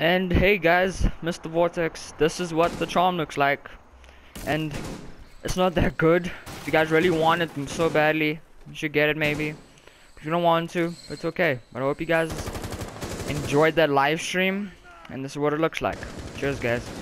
And hey guys, Mr. Vortex, this is what the charm looks like. And it's not that good. If you guys really want it so badly, you should get it maybe. If you don't want to, it's okay. But I hope you guys enjoyed that live stream. And this is what it looks like. Cheers guys.